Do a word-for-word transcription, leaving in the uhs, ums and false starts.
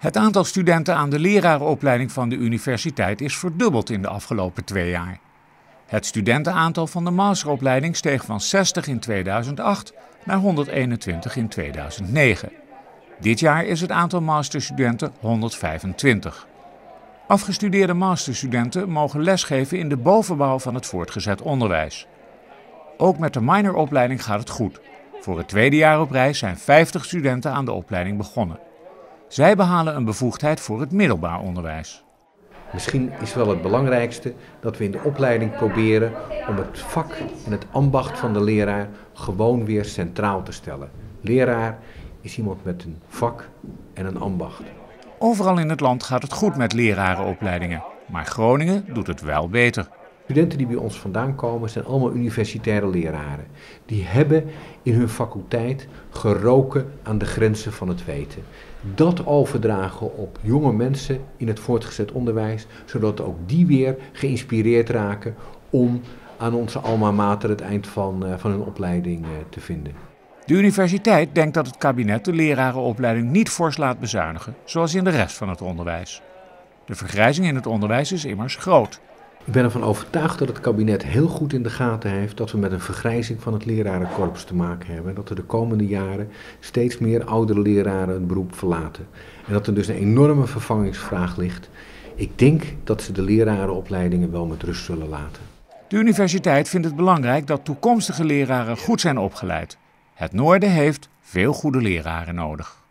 Het aantal studenten aan de lerarenopleiding van de universiteit is verdubbeld in de afgelopen twee jaar. Het studentenaantal van de masteropleiding steeg van zestig in tweeduizend acht naar honderdeenentwintig in tweeduizend negen. Dit jaar is het aantal masterstudenten honderdvijfentwintig. Afgestudeerde masterstudenten mogen lesgeven in de bovenbouw van het voortgezet onderwijs. Ook met de minoropleiding gaat het goed. Voor het tweede jaar op rij zijn vijftig studenten aan de opleiding begonnen. Zij behalen een bevoegdheid voor het middelbaar onderwijs. Misschien is wel het belangrijkste dat we in de opleiding proberen om het vak en het ambacht van de leraar gewoon weer centraal te stellen. Leraar is iemand met een vak en een ambacht. Overal in het land gaat het goed met lerarenopleidingen, maar Groningen doet het wel beter. Studenten die bij ons vandaan komen zijn allemaal universitaire leraren. Die hebben in hun faculteit geroken aan de grenzen van het weten. Dat overdragen op jonge mensen in het voortgezet onderwijs, zodat ook die weer geïnspireerd raken om aan onze alma mater het eind van, uh, van hun opleiding uh, te vinden. De universiteit denkt dat het kabinet de lerarenopleiding niet fors laat bezuinigen, zoals in de rest van het onderwijs. De vergrijzing in het onderwijs is immers groot. Ik ben ervan overtuigd dat het kabinet heel goed in de gaten heeft dat we met een vergrijzing van het lerarenkorps te maken hebben. Dat er de komende jaren steeds meer oudere leraren het beroep verlaten. En dat er dus een enorme vervangingsvraag ligt. Ik denk dat ze de lerarenopleidingen wel met rust zullen laten. De universiteit vindt het belangrijk dat toekomstige leraren goed zijn opgeleid. Het Noorden heeft veel goede leraren nodig.